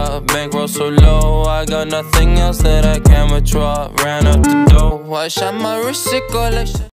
drop. Bankroll so low, I got nothing else that I can withdraw. Ran up the dough, I shot my wrist, it go like